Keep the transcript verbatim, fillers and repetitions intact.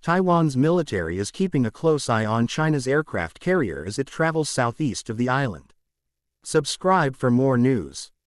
Taiwan's military is keeping a close eye on China's aircraft carrier as it travels southeast of the island. Subscribe for more news.